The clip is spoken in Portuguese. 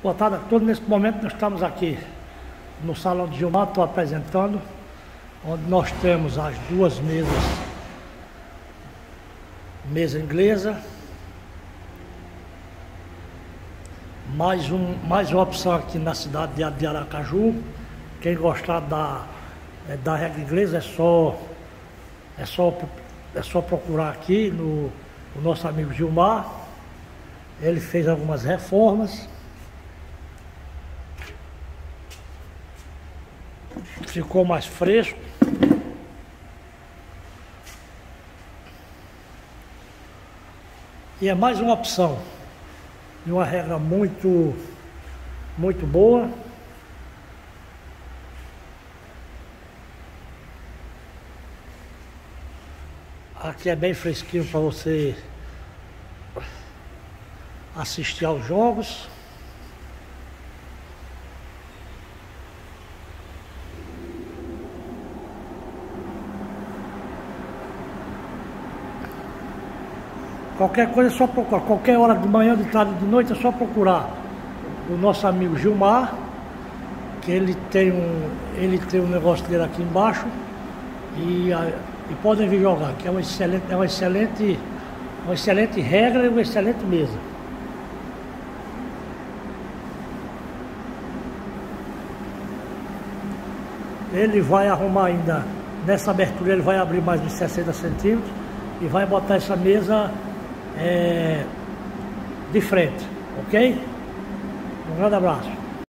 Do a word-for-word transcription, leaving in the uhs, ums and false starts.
Boa tarde a todos. Nesse momento nós estamos aqui no Salão de Gilmar, estou apresentando, onde nós temos as duas mesas, mesa inglesa, mais, um, mais uma opção aqui na cidade de Aracaju. Quem gostar da, da regra inglesa é só, é só, é só procurar aqui no o nosso amigo Gilmar. Ele fez algumas reformas, ficou mais fresco. E é mais uma opção de uma regra muito, muito boa. Aqui é bem fresquinho para você assistir aos jogos. Qualquer coisa é só procurar, qualquer hora de manhã, de tarde, de noite, é só procurar o nosso amigo Gilmar, que ele tem um, ele tem um negócio dele aqui embaixo, e, e podem vir jogar, que é uma excelente, é uma excelente, uma excelente regra e uma excelente mesa. Ele vai arrumar ainda, nessa abertura ele vai abrir mais de sessenta centímetros e vai botar essa mesa É, de frente, ok? Um grande abraço.